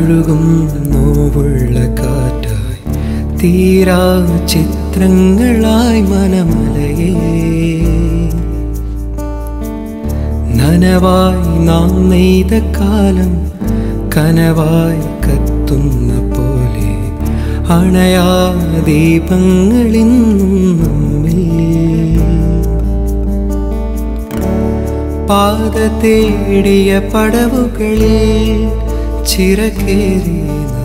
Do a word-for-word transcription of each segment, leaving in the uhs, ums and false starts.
തഴുകും നോവുള്ള കാറ്റായി തീരാ ചിത്രങ്ങളായി മനമലയേ നനവായി നാം നെയ്ത കാലം കനവായി കത്തുന്ന പോലെ അണയാ ദീപങ്ങളിന്നും നമ്മിൽ പാത തേടിയ പടവുകളിൽ ചിറകേറിയ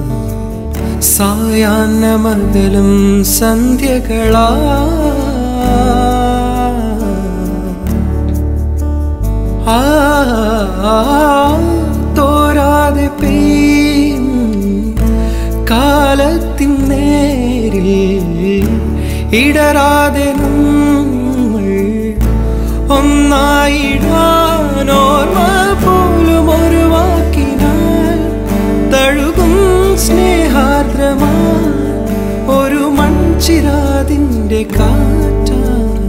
സായാഹ്നമകലും സന്ധ്യകളാ ആ തോരാതെ പെയ്യും കാലത്തിൻ നേരിൽ ഇടരാതെ നമ്മൾ ഒന്നായിടാൻ ഓർമ്മ പോലും ഒരു വാക്കിനാൽ തഴുകും സ്നേഹാർദ്രമാ ഒരു മൺചിരാതിൻ്റെ കാറ്റാ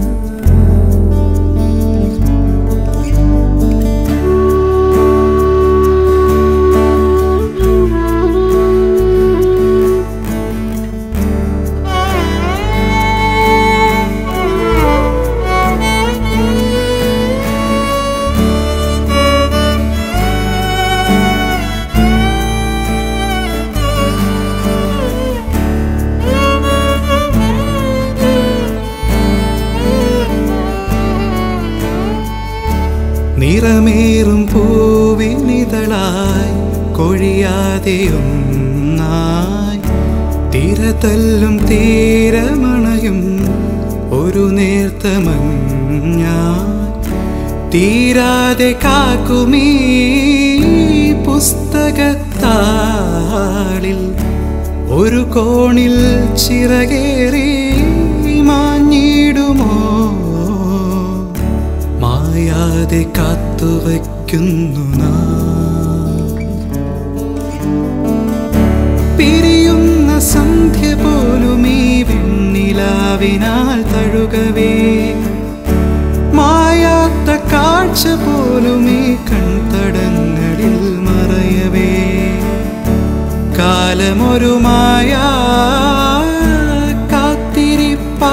നിറമേറും പൂവിനിതളായി കൊഴിയാതെയൊന്നായി തിരതല്ലും തീരമണയും ഒരു നേർത്ത മഞ്ഞായി തീരാതെ കാക്കുമീ പുസ്തകത്താളിൽ ഒരു കോണിൽ ചിറകേറി മാഞ്ഞിടുമോ മായാതെ കാത്തുവയ്ക്കുന്നു നാം പിരിയുന്ന സന്ധ്യ പോലും ഈ വെണ്ണിലാവിനാൽ തഴുകവേ മായാത്ത കാഴ്ച പോലും ഈ കൺതടങ്ങളിൽ മറയവേ കാലമൊരു മായാ കാത്തിരിപ്പാ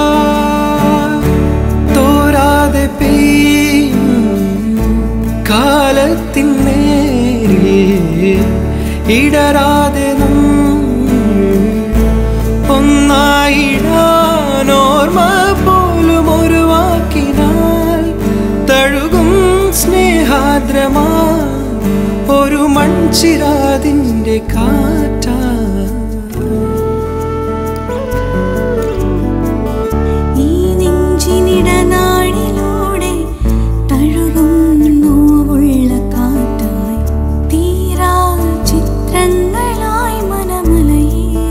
തോരാതെ പെയ്യും കാലത്തിൻ നേരിൽ ഇടരാതെ ഒന്നായിടാൻ ഓർമ്മ പോലും ഒരു വാക്കിനാൽ തഴുകും സ്നേഹാർദ്രമാ ഒരു മൺചിരാതിൻ്റെ കാറ്റാ നാടിലൂടെ തഴുകും നോവുള്ള കാറ്റായി തീരാ ചിത്രങ്ങളായി മനമലയേ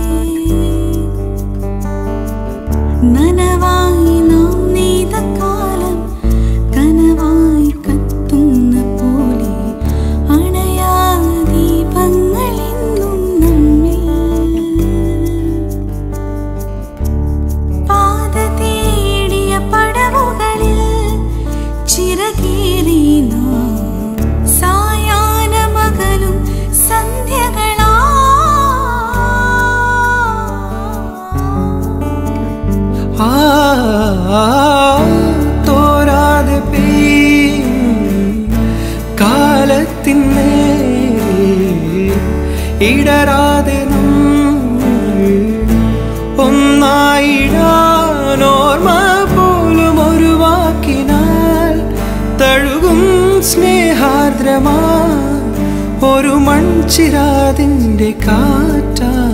നനവായി നാം നെയ്ത കാലം കനവായി കത്തുന്ന പോലെ അണയാ ദീപങ്ങളിന്നും നമ്മിൽ പാത തേടിയ പടവുകളിൽ ചിറകേറി നാം സായാഹ്നമകലും സന്ധ്യകളാ ആ തോരാതെ പെയ്യും കാലത്തിൻ നേരിൽ ഇടരാതെ നമ്മൾ ഒന്നായിടാൻ ഓർമ്മ പോലും ഒരു വാക്കിനാൽ തഴുകും സ്നേഹാർദ്രമാ ഒരു മൺചിരാതിൻ്റെ കാറ്റാ